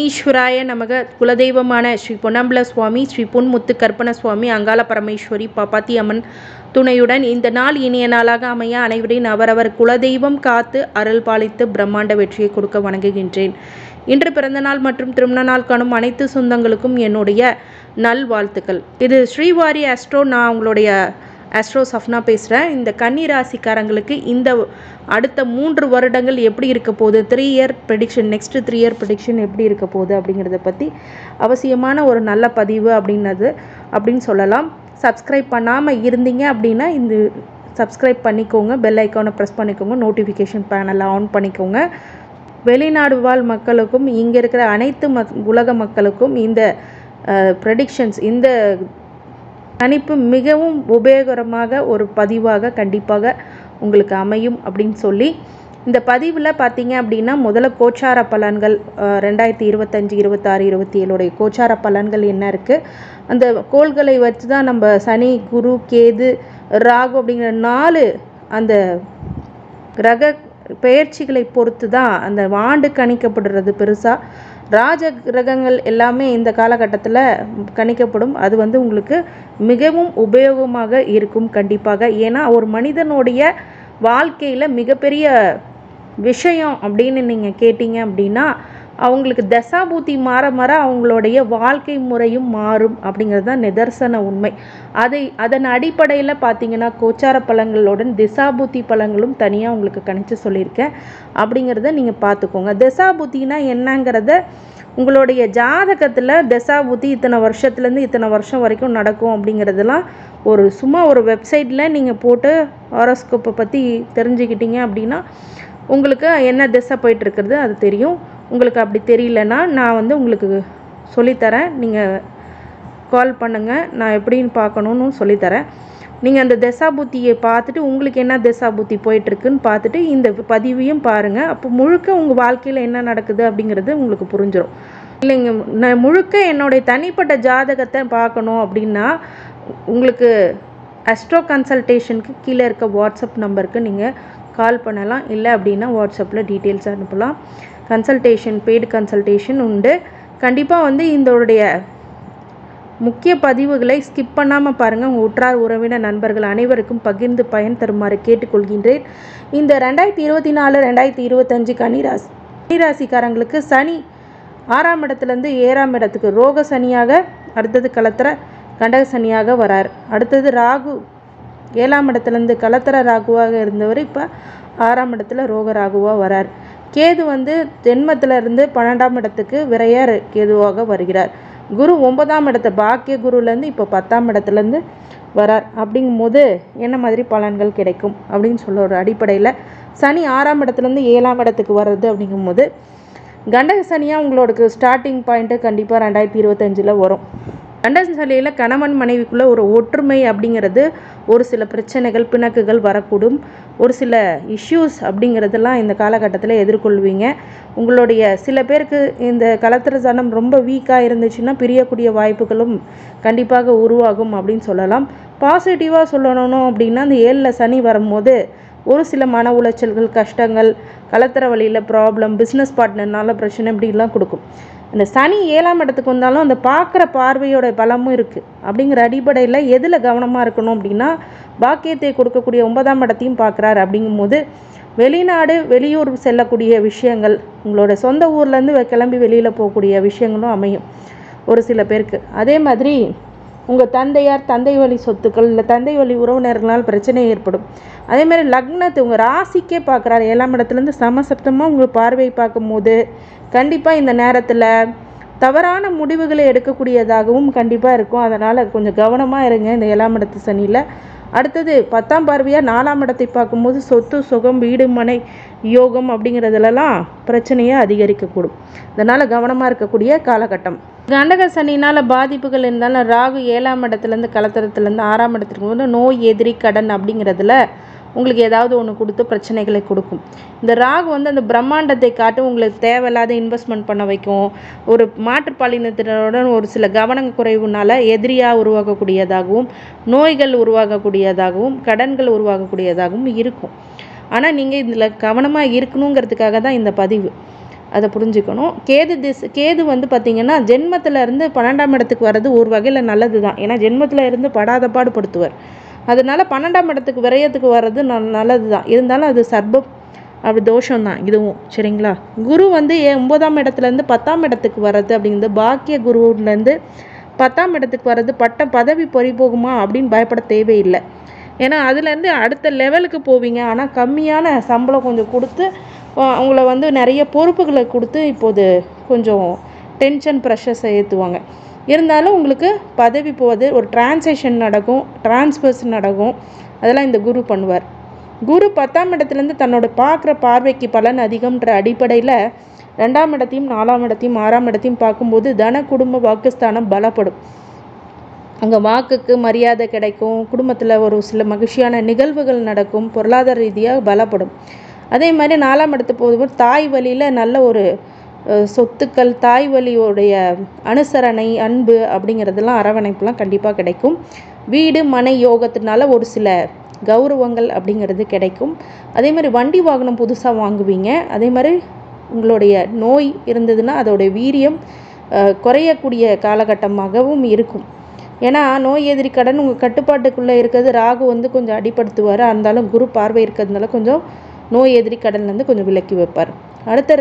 விக்னேஸ்வராய நமக. குலதெய்வமான ஸ்ரீ பொன்னம்பல சுவாமி, ஸ்ரீ பொன்முத்து கற்பன சுவாமி, அங்காள பரமேஸ்வரி, பாப்பாத்தி அம்மன் துணையுடன் இந்த நாள் இனிய நாளாக அமைய அனைவரின் அவரவர் குலதெய்வம் காத்து அருள் பாலித்து பிரம்மாண்ட வெற்றியை கொடுக்க வணங்குகின்றேன். இன்று பிறந்தநாள் மற்றும் திருமண நாள் காணும் அனைத்து சொந்தங்களுக்கும் என்னுடைய நல்வாழ்த்துக்கள். இது ஸ்ரீவாரி ஆஸ்ட்ரோ. நான் உங்களுடைய ஆஸ்ட்ரோ சஃப்னா பேசுகிறேன். இந்த கன்னி ராசிக்காரங்களுக்கு இந்த அடுத்த 3 வருடங்கள் எப்படி இருக்க போகுது, 3 year prediction, next 3 year prediction எப்படி இருக்க போகுது அப்படிங்கிறத பற்றி அவசியமான ஒரு நல்ல பதிவு அப்படின்னு சொல்லலாம். சப்ஸ்கிரைப் பண்ணாமல் இருந்தீங்க அப்படின்னா இந்த சப்ஸ்கிரைப் பண்ணிக்கோங்க, பெல் ஐக்கானை ப்ரெஸ் பண்ணிக்கோங்க, நோட்டிஃபிகேஷன் பேனலை ஆன் பண்ணிக்கோங்க. வெளிநாடு வாழ் மக்களுக்கும் இங்கே இருக்கிற அனைத்து உலக மக்களுக்கும் இந்த ப்ரெடிக்ஷன்ஸ், இந்த கணிப்பு மிகவும் உபயோகரமாக ஒரு பதிவாக கண்டிப்பாக உங்களுக்கு அமையும் அப்படின்னு சொல்லி இந்த பதிவில் பார்த்தீங்க அப்படின்னா முதல்ல கோச்சார பலன்கள் 2025, 26, 27 கோச்சார பலன்கள் என்ன இருக்குது, அந்த கோள்களை வச்சு தான் நம்ம சனி, குரு, கேது, ராகு அப்படிங்கிற 4 அந்த கிரக பெயர்ச்சிகளை பொறுத்து தான் அந்த ஆண்டு கணிக்கப்படுறது. பெருசாக ராஜ கிரகங்கள் எல்லாமே இந்த காலகட்டத்தில் கணிக்கப்படும். அது உங்களுக்கு மிகவும் உபயோகமாக இருக்கும் கண்டிப்பாக. ஏன்னா ஒரு மனிதனுடைய வாழ்க்கையில் மிகப்பெரிய விஷயம் அப்படின்னு நீங்கள் கேட்டிங்க அப்படின்னா அவங்களுக்கு தசாபூத்தி மாற மாற அவங்களுடைய வாழ்க்கை முறையும் மாறும் அப்படிங்கிறது தான் நிதர்சன உண்மை. அதன் அடிப்படையில் பார்த்தீங்கன்னா கோச்சார பலன்களுடன் திசாபூத்தி பலன்களும் தனியாக உங்களுக்கு கணிச்சு சொல்லியிருக்கேன். அப்படிங்கிறத நீங்கள் பார்த்துக்கோங்க. திசாபூத்தினா என்னங்கிறத உங்களுடைய ஜாதகத்தில் தசாபூத்தி இத்தனை வருஷத்துலேருந்து இத்தனை வருஷம் வரைக்கும் நடக்கும் அப்படிங்கிறதெல்லாம் சும்மா ஒரு வெப்சைட்டில் நீங்கள் போட்டு ஹாரோஸ்கோப்பை பற்றி தெரிஞ்சுக்கிட்டீங்க அப்படின்னா உங்களுக்கு என்ன திசை போயிட்டுருக்கிறது அது தெரியும். உங்களுக்கு அப்படி தெரியலன்னா நான் உங்களுக்கு சொல்லித்தரேன். நீங்கள் கால் பண்ணுங்கள், நான் எப்படின்னு பார்க்கணுன்னு சொல்லித்தரேன். நீங்கள் அந்த தசாபுத்தியை பார்த்துட்டு உங்களுக்கு என்ன தசாபுத்தி போயிட்டுருக்குன்னு பார்த்துட்டு இந்த பதிவையும் பாருங்கள். அப்போ முழுக்க உங்கள் வாழ்க்கையில் என்ன நடக்குது அப்படிங்கிறது உங்களுக்கு புரிஞ்சிடும். இல்லைங்க, நான் முழுக்க என்னுடைய தனிப்பட்ட ஜாதகத்தை பார்க்கணும் அப்படின்னா உங்களுக்கு அஸ்ட்ரோ கன்சல்டேஷனுக்கு கீழே இருக்க வாட்ஸ்அப் நம்பருக்கு நீங்கள் கால் பண்ணலாம். இல்லை அப்படின்னா வாட்ஸ்அப்பில் டீட்டெயில்ஸ் அனுப்பலாம். கன்சல்டேஷன், பெய்டு கன்சல்டேஷன் உண்டு. கண்டிப்பாக இதோடைய முக்கிய பதிவுகளை ஸ்கிப் பண்ணாமல் பாருங்கள். உங்கள் உற்றார் உறவினர் நண்பர்கள் அனைவருக்கும் பகிர்ந்து பயன் தருமாறு கேட்டுக்கொள்கின்றேன். இந்த 2024, 2025 கன்னிராசிக்காரங்களுக்கு சனி 6ஆம் இடத்துலேருந்து 7ஆம் இடத்துக்கு ரோக சனியாக, அடுத்தது கலத்திர கண்டக சனியாக வரார். அடுத்தது ராகு 7ஆம் இடத்துலேருந்து கலத்திர ராகுவாக இருந்தவர் இப்போ 6ஆம் இடத்துல ரோக ராகுவாக வரார். கேது ஜென்மத்திலிருந்து 12ஆம் இடத்துக்கு விரையர் கேதுவாக வருகிறார். குரு 9ஆம் இடத்தை பாக்கிய குருலேருந்து இப்போ 10ஆம் இடத்துலேருந்து வரார். அப்படிங்கும்போது என்ன மாதிரி பலன்கள் கிடைக்கும் அப்படின்னு சொல்ல ஒரு அடிப்படையில் சனி 6ஆம் இடத்துலேருந்து 7ஆம் இடத்துக்கு வர்றது அப்படிங்கும்போது கண்டக சனியாக உங்களோட ஸ்டார்டிங் பாயிண்ட்டு கண்டிப்பாக 2025 வரும். கண்டக சனியில் கணவன் மனைவிக்குள்ளே ஒரு ஒற்றுமை அப்படிங்கிறது ஒரு சில பிரச்சனைகள், பிணக்குகள் வரக்கூடும். ஒரு சில இஷ்யூஸ் அப்படிங்கிறதெல்லாம் இந்த காலகட்டத்தில் எதிர்கொள்வீங்க. உங்களுடைய சில பேருக்கு இந்த கலத்திர சனம் ரொம்ப வீக்காக இருந்துச்சுன்னா பிரியக்கூடிய வாய்ப்புகளும் கண்டிப்பாக உருவாகும் அப்படின்னு சொல்லலாம். பாசிட்டிவாக சொல்லணும் அப்படின்னா அந்த 7ல் சனி வரும்போது ஒரு சில மன உளைச்சல்கள், கஷ்டங்கள், கலத்திர வழியில் ப்ராப்ளம், பிஸ்னஸ் பார்ட்னர்னால பிரச்சனை இப்படிலாம் கொடுக்கும். இந்த சனி 7ஆம் இடத்துக்கு வந்தாலும் அந்த பார்க்குற பார்வையோட பலமும் இருக்குது. அப்படிங்கிற அடிப்படையில் எதில் கவனமாக இருக்கணும் அப்படின்னா பாக்கியத்தை கொடுக்கக்கூடிய 9ஆம் இடத்தையும் பார்க்குறாரு. அப்படிங்கும்போது வெளிநாடு, வெளியூர் செல்லக்கூடிய விஷயங்கள், உங்களோட சொந்த ஊர்லேருந்து கிளம்பி வெளியில் போகக்கூடிய விஷயங்களும் அமையும் ஒரு சில பேருக்கு. அதே மாதிரி உங்கள் தந்தையார், தந்தை வழி சொத்துக்கள், இல்லை தந்தை வழி உறவினர்களால் பிரச்சனை ஏற்படும். அதேமாதிரி லக்னத்தை உங்கள் ராசிக்கே பார்க்குறாரு 7ஆம் இடத்துலேருந்து சமசப்தமாக உங்களுக்கு பார்வையை பார்க்கும்போது கண்டிப்பாக இந்த நேரத்தில் தவறான முடிவுகளை எடுக்கக்கூடியதாகவும் கண்டிப்பாக இருக்கும். அதனால் கொஞ்சம் கவனமாக இருங்க இந்த 7ஆம் இடத்து சனியில். அடுத்தது 10ஆம் பார்வையாக 4ஆம் இடத்தை பார்க்கும்போது சொத்து, சுகம், வீடு, மனை, யோகம் அப்படிங்கிறதுலலாம் பிரச்சனையை அதிகரிக்கக்கூடும். இதனால் கவனமாக இருக்கக்கூடிய காலகட்டம். கண்டக சனினால் பாதிப்புகள் இருந்தாலும் ராகு 7ஆம் இடத்துலேருந்து கலத்திரத்துலேருந்து 6ஆம் இடத்துக்கு வந்து நோய், எதிரி, கடன் அப்படிங்கிறதுல உங்களுக்கு ஏதாவது ஒன்று கொடுத்து பிரச்சனைகளை கொடுக்கும். இந்த ராகு அந்த பிரம்மாண்டத்தை காட்டு உங்களுக்கு தேவையில்லாத இன்வெஸ்ட்மெண்ட் பண்ண வைக்கும். ஒரு மாற்றுப்பாலினத்தினருடன் ஒரு சில கவன குறைவுனால எதிரியாக உருவாகக்கூடியதாகவும், நோய்கள் உருவாகக்கூடியதாகவும், கடன்கள் உருவாகக்கூடியதாகவும் இருக்கும். ஆனால் நீங்கள் இதில் கவனமாக இருக்கணுங்கிறதுக்காக தான் இந்த பதிவு. அதை புரிஞ்சுக்கணும். கேது வந்து பார்த்திங்கன்னா ஜென்மத்திலேருந்து 12ஆம் இடத்துக்கு வர்றது ஒரு வகையில் நல்லது தான். ஏன்னா ஜென்மத்தில் இருந்து படாத பாடுபடுத்துவார். அதனால் 12ஆம் இடத்துக்கு விரயத்துக்கு வர்றது நல்லது தான். இருந்தாலும் அது சர்ப்பம் அப்படி தோஷம் தான் இதுவும். சரிங்களா? குரு வந்து 9ஆம் இடத்துலேருந்து 10ஆம் இடத்துக்கு வர்றது அப்படிங்கிறது பாக்கிய குருவிலேருந்து 10ஆம் இடத்துக்கு வர்றது பதவி பறிபோகுமா அப்படின்னு பயப்பட தேவையில்லை. ஏன்னா அதுலேருந்து அடுத்த லெவலுக்கு போவீங்க. ஆனால் கம்மியான சம்பளம் கொஞ்சம் கொடுத்து அவங்கள வந்து நிறைய பொறுப்புகளை கொடுத்து இப்போது கொஞ்சம் டென்ஷன் ப்ரெஷர்ஸை ஏற்றுவாங்க. இருந்தாலும் உங்களுக்கு பதவி போவது, ஒரு டிரான்சேக்ஷன் நடக்கும், டிரான்ஸ்ஃபர்ஸ் நடக்கும். அதெல்லாம் இந்த குரு பண்ணுவார். குரு 10ஆம் இடத்துலேருந்து தன்னோட பார்க்குற பார்வைக்கு பலன் அதிகம்ன்ற அடிப்படையில் 2ஆம் இடத்தையும் 4ஆம் இடத்தையும் 6ஆம் இடத்தையும் பார்க்கும்போது தன குடும்ப வாக்குஸ்தானம் பலப்படும். அங்கே வாக்குக்கு மரியாதை கிடைக்கும், குடும்பத்தில் ஒரு சில மகிழ்ச்சியான நிகழ்வுகள் நடக்கும், பொருளாதார ரீதியாக பலப்படும். அதே மாதிரி 4ஆம் இடத்து போகும்போது தாய் வழியில் நல்ல ஒரு சொத்துக்கள், தாய் வழியோடைய அனுசரணை, அன்பு அப்படிங்கிறதெல்லாம் அரவணைப்புலாம் கண்டிப்பாக கிடைக்கும். வீடு மனை யோகத்தினால ஒரு சில கௌரவங்கள் அப்படிங்கிறது கிடைக்கும். அதே மாதிரி வண்டி வாகனம் புதுசாக வாங்குவீங்க. அதே மாதிரி உங்களுடைய நோய் இருந்ததுன்னா அதோடைய வீரியம் குறையக்கூடிய காலகட்டமாகவும் இருக்கும். ஏன்னா நோய் எதிரி கடன் உங்கள் கட்டுப்பாட்டுக்குள்ளே இருக்கிறது. ராகு வந்து கொஞ்சம் அடிப்படுத்துவார். இருந்தாலும் குரு பார்வை இருக்கிறதுனால கொஞ்சம் நோய் எதிரி கடன்லேருந்து கொஞ்சம் விலக்கி வைப்பார். அடுத்த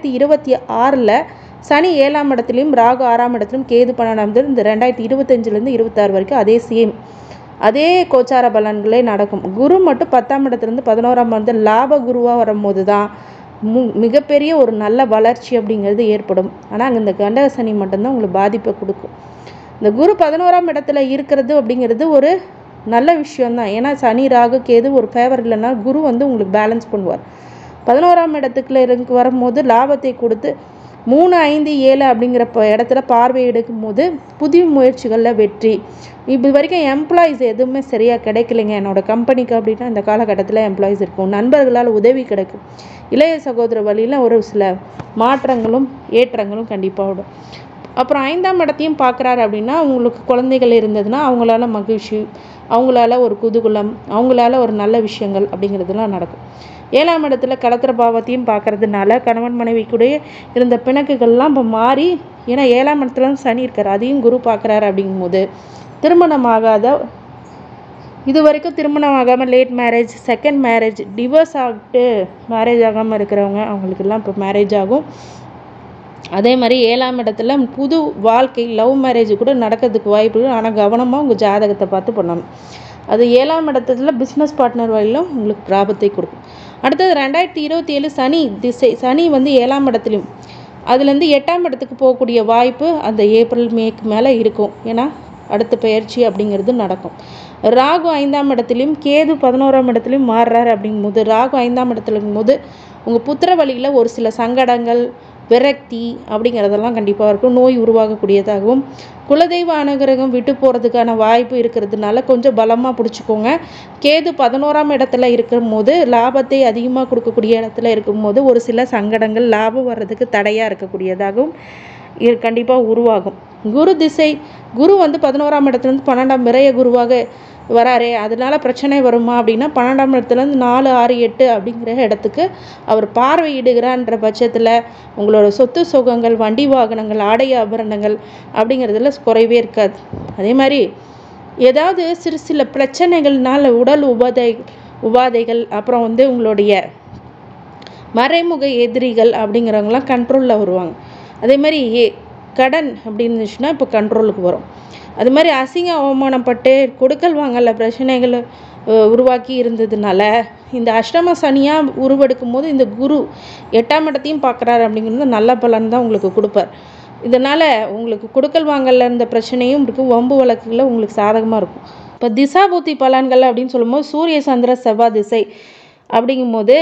2026 சனி 7ஆம் இடத்துலையும் ராகு 6ஆம் இடத்துலையும் கேது 12ஆம் இடத்துல இந்த 2025 26 வரைக்கும் அதே சேம் அதே கோச்சார பலன்களே நடக்கும். குரு மட்டும் 10ஆம் இடத்துலேருந்து 11ஆம் இடத்துல லாப குருவாக வரும்போது தான் மிகப்பெரிய ஒரு நல்ல வளர்ச்சி அப்படிங்கிறது ஏற்படும். ஆனால் அங்கே இந்த கண்டக சனி மட்டும்தான் உங்களுக்கு பாதிப்பை கொடுக்கும். இந்த குரு 11ஆம் இடத்துல இருக்கிறது அப்படிங்கிறது ஒரு நல்ல விஷயம்தான். ஏன்னா சனி ராகு கேது ஒரு ஃபேவர் இல்லைன்னா குரு வந்து உங்களுக்கு பேலன்ஸ் பண்ணுவார். 11ஆம் இடத்துக்குள்ள வரும்போது லாபத்தை கொடுத்து 3, 5, 7 அப்படிங்கிற இடத்துல பார்வை எடுக்கும் போது புதிய முயற்சிகளில் வெற்றி. இப்போ வரைக்கும் எம்ப்ளாயிஸ் எதுவுமே சரியாக கிடைக்கலைங்க என்னோடய கம்பெனிக்கு அப்படின்னா இந்த காலகட்டத்தில் எம்ப்ளாயிஸ் இருக்கும். நண்பர்களால் உதவி கிடைக்கும். இளைய சகோதர வழியில் ஒரு சில மாற்றங்களும் ஏற்றங்களும் கண்டிப்பாக விடும். அப்புறம் 5ஆம் இடத்தையும் பார்க்குறாரு அப்படின்னா உங்களுக்கு குழந்தைகள் இருந்ததுன்னா அவங்களால மகிழ்ச்சி, அவங்களால ஒரு குதூகலம், அவங்களால ஒரு நல்ல விஷயங்கள் அப்படிங்கிறதுலாம் நடக்கும். 7ஆம் இடத்துல கலத்திர பாவத்தையும் பார்க்கறதுனால கணவன் மனைவி கூட இருந்த பிணக்குகள்லாம் இப்போ மாறி, ஏன்னா 7ஆம் இடத்துல சனி இருக்கார், அதையும் குரு பார்க்குறாரு. அப்படிங்கும்போது திருமணமாகாத, இது வரைக்கும் திருமணம் ஆகாமல் late marriage, second marriage, divorce ஆகிட்டு மேரேஜ் ஆகாமல் இருக்கிறவங்க அவங்களுக்கெல்லாம் இப்போ மேரேஜ் ஆகும். அதே மாதிரி 7ஆம் இடத்துல புது வாழ்க்கை, லவ் மேரேஜ் கூட நடக்கிறதுக்கு வாய்ப்பு இருக்குது. ஆனால் கவனமாக உங்கள் ஜாதகத்தை பார்த்து பண்ணணும். அது 7ஆம் இடத்துல பிஸ்னஸ் பார்ட்னர் வழியிலும் உங்களுக்கு லாபத்தை கொடுக்கும். அடுத்தது 2027 சனி திசை. சனி வந்து 7ஆம் இடத்துலையும் அதுலேருந்து 8ஆம் இடத்துக்கு போகக்கூடிய வாய்ப்பு அந்த ஏப்ரல் மேக்கு மேலே இருக்கும். ஏன்னா அடுத்த பயிற்சி அப்படிங்கிறது நடக்கும். ராகு 5ஆம் இடத்துலையும் கேது 11ஆம் இடத்துலையும் மாறுறாரு. அப்படிங்கும்போது ராகு 5ஆம் இடத்துல இருக்கும்போது உங்கள் புத்திர வழியில் ஒரு சில சங்கடங்கள், விரக்தி அப்படிங்கிறதெல்லாம் கண்டிப்பாக இருக்கும். நோய் உருவாகக்கூடியதாகவும், குலதெய்வ அனுகிரகம் விட்டு போகிறதுக்கான வாய்ப்பு இருக்கிறதுனால கொஞ்சம் பலமாக பிடிச்சிக்கோங்க. கேது 11ஆம் இடத்துல இருக்கும்போது லாபத்தை அதிகமாக கொடுக்கக்கூடிய இடத்துல இருக்கும்போது ஒரு சில சங்கடங்கள், லாபம் வர்றதுக்கு தடையாக இருக்கக்கூடியதாகவும் கண்டிப்பாக உருவாகும். குரு திசை. குரு வந்து 11ஆம் இடத்துலேருந்து 12ஆம் விரய குருவாக வராரே, அதனால பிரச்சனை வருமா அப்படின்னா 12ஆம் இடத்துலேருந்து 4, 6, 8 அப்படிங்கிற இடத்துக்கு அவர் பார்வையிடுகிறான்ற பட்சத்தில் உங்களோட சொத்து சுகங்கள், வண்டி வாகனங்கள், ஆடை ஆபரணங்கள் அப்படிங்கிறதுல குறைவே இருக்காது. அதே மாதிரி ஏதாவது சில பிரச்சனைகள்னால உடல் உபாதைகள், அப்புறம் வந்து உங்களுடைய மறைமுக எதிரிகள் அப்படிங்கிறவங்களாம் கண்ட்ரோலில் வருவாங்க. அதே மாதிரி கடன் அப்படின்னு இருந்துச்சுன்னா இப்போ கண்ட்ரோலுக்கு வரும். அது மாதிரி அசிங்க அவமானப்பட்டு கொடுக்கல் வாங்கல பிரச்சனைகளை உருவாக்கி இருந்ததுனால இந்த அஷ்டம சனியாக உருவெடுக்கும் போது இந்த குரு 8ஆம் இடத்தையும் பார்க்குறாரு. அப்படிங்கிறது நல்ல பலன் தான் உங்களுக்கு கொடுப்பார். இதனால் உங்களுக்கு கொடுக்கல் வாங்கல இருந்த பிரச்சனையும் இருக்கும், வம்பு வழக்குகளில் உங்களுக்கு சாதகமாக இருக்கும். இப்போ திசாபுத்தி பலன்கள் அப்படின்னு சொல்லும்போது சூரிய சந்திர செவ்வாய் திசை அப்படிங்கும்போது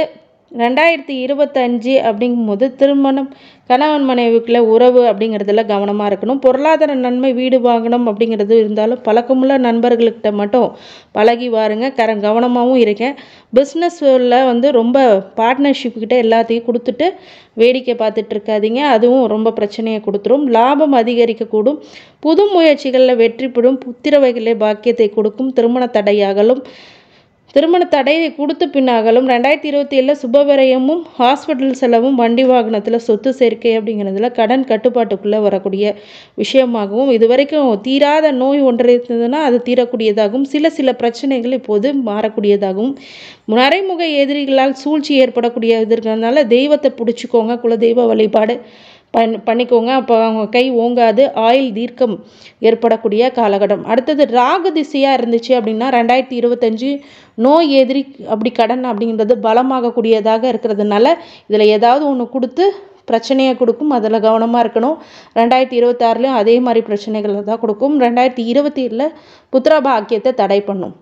2025 அப்படிங்கும்போது திருமணம், கணவன் மனைவிக்குள்ள உறவு அப்படிங்கிறதுல கவனமாக இருக்கணும். பொருளாதார நன்மை, வீடு வாங்கணும் அப்படிங்கிறது இருந்தாலும் பழக்கமுள்ள நண்பர்கள்கிட்ட மட்டும் பழகி வாருங்க. கவனமாகவும் இருக்கேன். பிஸ்னஸில் வந்து ரொம்ப பார்ட்னர்ஷிப்கிட்ட எல்லாத்தையும் கொடுத்துட்டு வேடிக்கை பார்த்துட்டு இருக்காதீங்க. அதுவும் ரொம்ப பிரச்சனையை கொடுத்துரும். லாபம் அதிகரிக்கக்கூடும். புது முயற்சிகளில் வெற்றி பெறும். புத்திர வகையிலே பாக்கியத்தை கொடுக்கும். திருமண தடையாகலும் திருமண தடையை கொடுத்த பின்னாகலும் 2027 சுபவிரயமும் ஹாஸ்பிட்டல் செலவும் வண்டி வாகனத்தில் சொத்து சேர்க்கை அப்படிங்கிறதுல கடன் கட்டுப்பாட்டுக்குள்ளே வரக்கூடிய விஷயமாகவும் இதுவரைக்கும் தீராத நோய் ஒன்று இருந்ததுன்னா அது தீரக்கூடியதாகவும் சில பிரச்சனைகள் இப்போது மாறக்கூடியதாகவும் மறைமுக எதிரிகளால் சூழ்ச்சி ஏற்படக்கூடிய இருக்கிறதுனால தெய்வத்தை பிடிச்சிக்கோங்க, குலதெய்வ வழிபாடு பண்ணிக்கோங்க. அப்போ அவங்க கை ஓங்காது, ஆயுள் தீர்க்கம் ஏற்படக்கூடிய காலகட்டம். அடுத்தது ராகு திசையாக இருந்துச்சு அப்படின்னா 2025 நோய் எதிரி அப்படி கடன் அப்படிங்கிறது பலமாகக்கூடியதாக இருக்கிறதுனால இதில் ஏதாவது ஒன்று கொடுத்து பிரச்சனையை கொடுக்கும். அதில் கவனமாக இருக்கணும். 2026 அதே மாதிரி பிரச்சனைகளை தான் கொடுக்கும். 2027 புத்திர பாக்கியத்தை தடை பண்ணும்.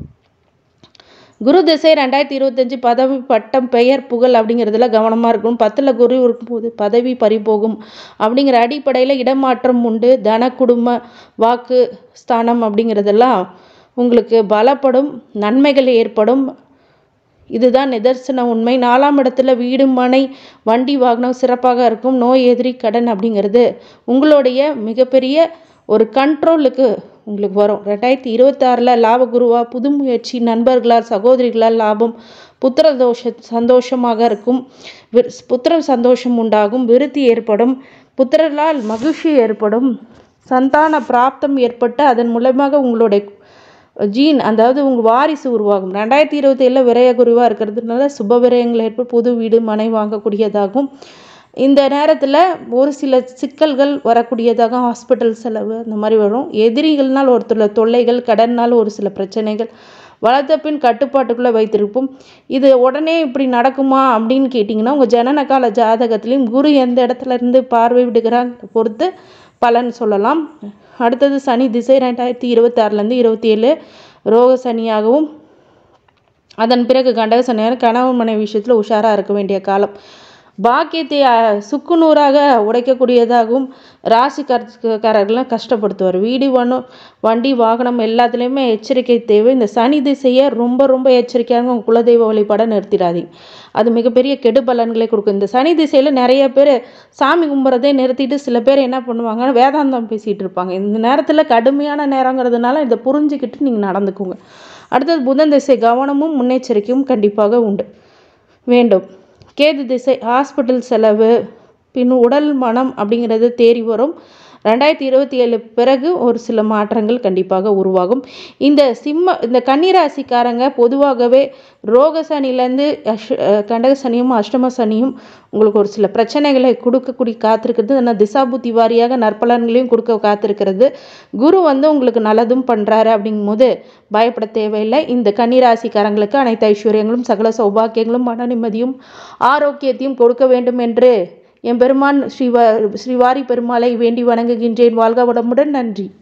குரு திசை 2025 பதவி, பட்டம், பெயர், புகழ் அப்படிங்கிறதுல கவனமாக இருக்கும். 10ல் குரு இருக்கும்போது பதவி பறிபோகும் அப்படிங்கிற அடிப்படையில் இடமாற்றம் உண்டு. தன, குடும்ப, வாக்கு ஸ்தானம் அப்படிங்கிறதெல்லாம் உங்களுக்கு பலப்படும், நன்மைகள் ஏற்படும். இதுதான் நிதர்சன உண்மை. 4ஆம் இடத்துல வீடு, மனை, வண்டி, வாகனம் சிறப்பாக இருக்கும். நோய் எதிரி கடன் அப்படிங்கிறது உங்களுடைய மிகப்பெரிய ஒரு கண்ட்ரோலுக்கு உங்களுக்கு வரும். 2026 லாபகுருவா, புது முயற்சி, நண்பர்களால், சகோதரிகளால் லாபம், புத்திர சந்தோஷமாக இருக்கும். புத்திர சந்தோஷம் உண்டாகும், விருத்தி ஏற்படும், புத்திரலால் மகிழ்ச்சி ஏற்படும், சந்தான பிராப்தம் ஏற்பட்டு அதன் மூலமாக உங்களுடைய ஜீன் அதாவது உங்கள் வாரிசு உருவாகும். 2027 விரயகுருவாக இருக்கிறதுனால சுப விரயங்கள் ஏற்பட்டு புது வீடு, மனை வாங்கக்கூடியதாகும். இந்த நேரத்தில் ஒரு சில சிக்கல்கள் வரக்கூடியதாக ஹாஸ்பிட்டல் செலவு அந்த மாதிரி வரும். எதிரிகள்னால் ஒருத்தர் தொல்லைகள், கடன்னால் ஒரு சில பிரச்சனைகள் வளர்த்த பின் கட்டுப்பாட்டுக்குள்ளே வைத்திருப்போம். இது உடனே இப்படி நடக்குமா அப்படின்னு கேட்டிங்கன்னா உங்கள் ஜனன கால ஜாதகத்திலையும் குரு எந்த இடத்துல இருந்து பார்வை விடுகிறாங்க பொறுத்து பலன் சொல்லலாம். அடுத்தது சனி திசை 2026 27 ரோக சனியாகவும் அதன் பிறகு கண்டக சனியாக கணவன் மனைவி விஷயத்தில் உஷாராக இருக்க வேண்டிய காலம். பாக்கியத்தை சுக்குநூறாக உடைக்கக்கூடியதாகவும் ராசிக்காரர்கள்லாம் கஷ்டப்படுத்துவார். வீடு, வண்டி, வாகனம் எல்லாத்துலேயுமே எச்சரிக்கை தேவை. இந்த சனி திசையை ரொம்ப எச்சரிக்கையாக உங்கள் குலதெய்வ வழிபாடை நிறுத்திடாதீங்க. அது மிகப்பெரிய கெடு பலன்களை கொடுக்கும். இந்த சனி திசையில் நிறைய பேர் சாமி கும்பிட்றதே நிறுத்திட்டு சில பேர் என்ன பண்ணுவாங்கன்னா வேதாந்தம் பேசிகிட்டு இருப்பாங்க. இந்த நேரத்தில் கடுமையான நேரங்கிறதுனால இதை புரிஞ்சுக்கிட்டு நீங்கள் நடந்துக்குங்க. அடுத்தது புதன் திசை கவனமும் முன்னெச்சரிக்கையும் கண்டிப்பாக உண்டு வேண்டும். கேது திசை ஹாஸ்பிட்டல் செலவு, பின் உடல், மனம் அப்படிங்கிறது தேறி வரும். 2027 பிறகு ஒரு சில மாற்றங்கள் கண்டிப்பாக உருவாகும். இந்த கன்னிராசிக்காரங்க பொதுவாகவே ரோக சனிலேருந்து கண்டக சனியும் அஷ்டம சனியும் உங்களுக்கு ஒரு சில பிரச்சனைகளை கொடுக்கக்கூடிய காத்திருக்கிறது. ஆனால் திசாபுத்தி வாரியாக நற்பலன்களையும் கொடுக்க காத்திருக்கிறது. குரு உங்களுக்கு நல்லதும் பண்ணுறாரு அப்படிங்கும்போது பயப்பட தேவையில்லை. இந்த கன்னிராசிக்காரங்களுக்கு அனைத்து ஐஸ்வர்யங்களும் சகல சௌபாக்கியங்களும் மன நிம்மதியும் ஆரோக்கியத்தையும் கொடுக்க வேண்டும் என்று எம்பெருமான் ஸ்ரீவாரி பெருமாளை வேண்டி வணங்குகின்றேன். வாழ்க வளமுடன். நன்றி.